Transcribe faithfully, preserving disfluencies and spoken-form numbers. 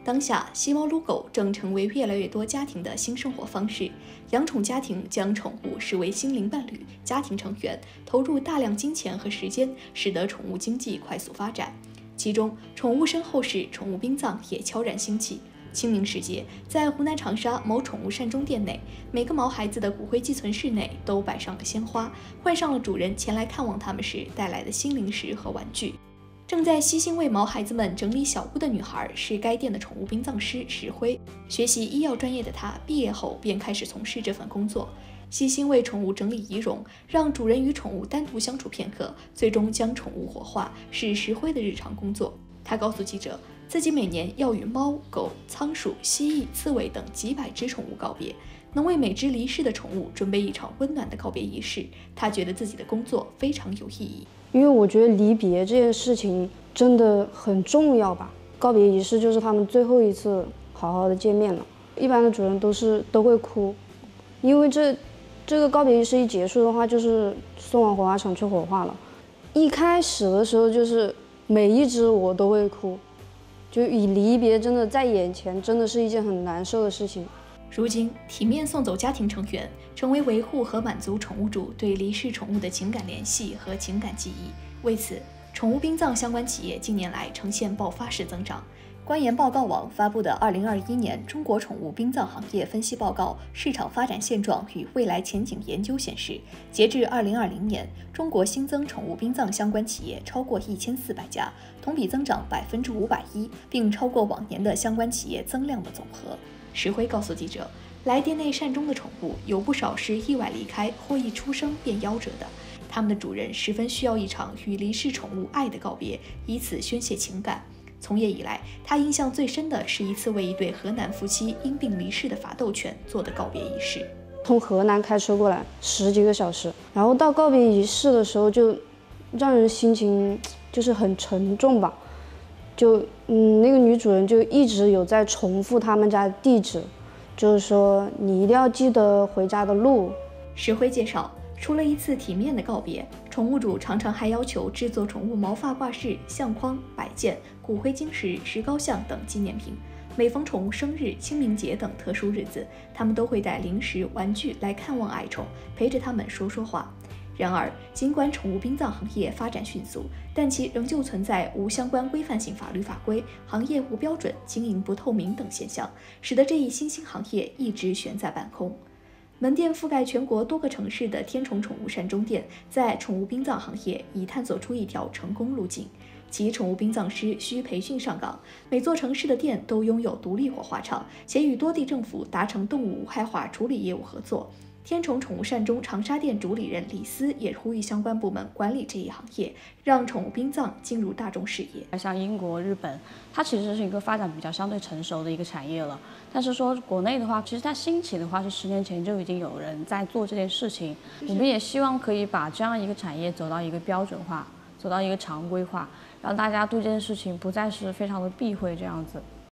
当下，吸猫撸狗正成为越来越多家庭的新生活方式。养宠家庭将宠物视为心灵伴侣、家庭成员，投入大量金钱和时间，使得宠物经济快速发展。其中，宠物身后事、宠物殡葬也悄然兴起。清明时节，在湖南长沙某宠物善终店内，每个毛孩子的骨灰寄存室内都摆上了鲜花，换上了主人前来看望他们时带来的心零食和玩具。正在悉心为毛孩子们整理小屋的女孩是该店的宠物殡葬师石辉。学习医药专业的她，毕业后便开始从事这份工作，细心为宠物整理仪容，让主人与宠物单独相处片刻，最终将宠物火化，是石辉的日常工作。他告诉记者，自己每年要与猫、狗、仓鼠、蜥蜴、刺猬等几百只宠物告别，能为每只离世的宠物准备一场温暖的告别仪式，他觉得自己的工作非常有意义。 因为我觉得离别这件事情真的很重要吧，告别仪式就是他们最后一次好好的见面了。一般的主人都是都会哭，因为这这个告别仪式一结束的话，就是送往火化场去火化了。一开始的时候就是每一只我都会哭，就以离别真的在眼前，真的是一件很难受的事情。 如今，体面送走家庭成员，成为维护和满足宠物主对离世宠物的情感联系和情感记忆。为此，宠物殡葬相关企业近年来呈现爆发式增长。观研报告网发布的二零二一年中国宠物殡葬行业分析报告市场发展现状与未来前景研究显示，截至二零二零年，中国新增宠物殡葬相关企业超过一千四百家，同比增长百分之五百一，并超过往年的相关企业增量的总和。石辉告诉记者，来店内善终的宠物有不少是意外离开或一出生便夭折的，他们的主人十分需要一场与离世宠物爱的告别，以此宣泄情感。从业以来，他印象最深的是一次为一对河南夫妻因病离世的法斗犬做的告别仪式。 从河南开车过来十几个小时，然后到告别仪式的时候，就让人心情就是很沉重吧。就嗯，那个女主人就一直有在重复他们家的地址，就是说你一定要记得回家的路。 石辉介绍，除了一次体面的告别，宠物主常常还要求制作宠物毛发挂饰、相框、摆件、骨灰晶石、石膏像等纪念品。每逢宠物生日、清明节等特殊日子，他们都会带零食、玩具来看望爱宠，陪着他们说说话。然而，尽管宠物殡葬行业发展迅速，但其仍旧存在无相关规范性法律法规、行业无标准、经营不透明等现象，使得这一新兴行业一直悬在半空。门店覆盖全国多个城市的天宠宠物善终店，在宠物殡葬行业已探索出一条成功路径。其宠物殡葬师需培训上岗，每座城市的店都拥有独立火化场，且与多地政府达成动物无害化处理业务合作。天宠宠物善终长沙店主理人李斯也呼吁相关部门管理这一行业，让宠物殡葬进入大众视野。 像英国、日本，它其实是一个发展比较相对成熟的一个产业了。但是说国内的话，其实它兴起的话是十年前就已经有人在做这件事情。我们也希望可以把这样一个产业走到一个标准化，走到一个常规化，让大家对这件事情不再是非常的避讳这样子。